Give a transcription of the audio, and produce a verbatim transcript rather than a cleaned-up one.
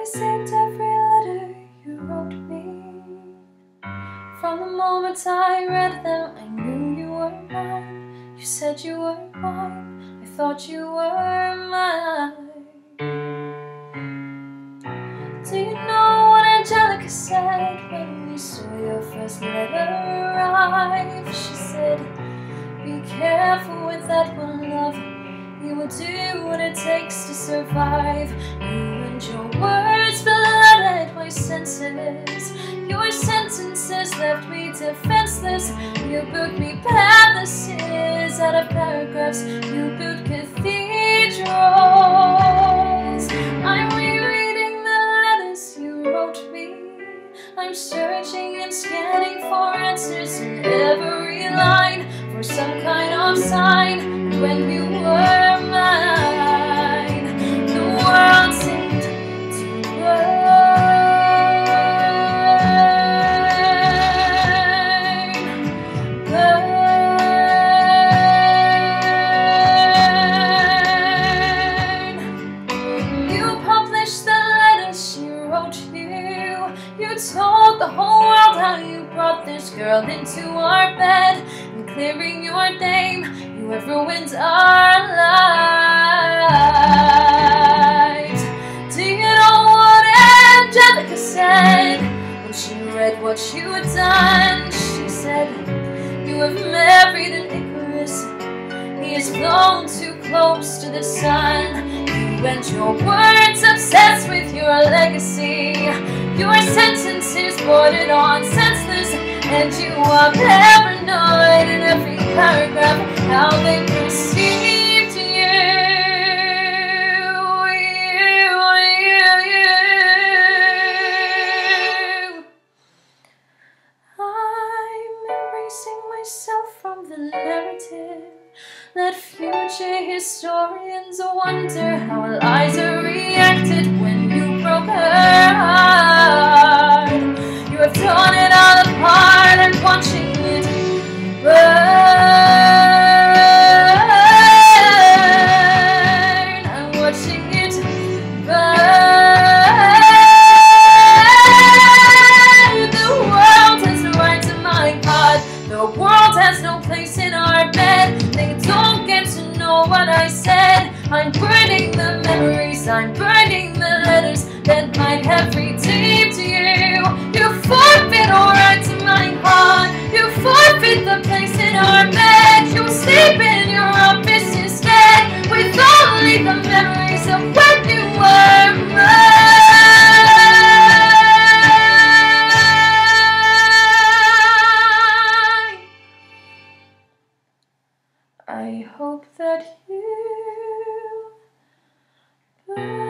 saved every letter you wrote me. From the moment I read them, I knew you were mine. You said you were mine, I thought you were mine. Do you know what Angelica said when we saw your first letter arrive? She said, be careful with that one, love. You will do what it takes to survive. You and your words flooded my senses. Your sentences left me defenseless. You built me palaces out of paragraphs. You built cathedrals. I'm rereading the letters you wrote me. I'm searching and scanning for answers in every line, for some kind of sign. And when you were mine, the world seemed to burn, burn. You published the letters she wrote you. You told the whole world how you brought this girl into our bed, and clearing your name, you have ruined our lives. Do you know what Angelica said when she read what you had done? She said, you have married an Icarus. He is flown too close to the sun. You and your words obsessed with your legacy. Your sentences bordered on senseless, and you are paranoid in every paragraph how they perceived you. You, you, you. I'm erasing myself from the narrative. Let future historians wonder how Eliza reacted when you broke her heart. You have torn it all apart and watching it burn. I'm watching it burn. The world has no right to my heart. The world has no place in our bed. They don't get to know what I said. I'm burning the memories, I'm burning the letters that might have redeemed you. You forfeit all right to my heart. You forfeit the place in our bed. You sleep in your office instead, with only the memories of when you were mine. I hope that you